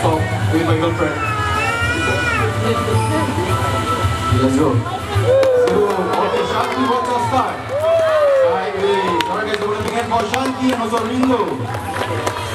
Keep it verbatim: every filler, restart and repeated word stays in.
stop with my girlfriend. Let's go. So, okay, Shanti, what's our start? Sideways. Alright guys, we're going to begin for Shanti and also Ringo.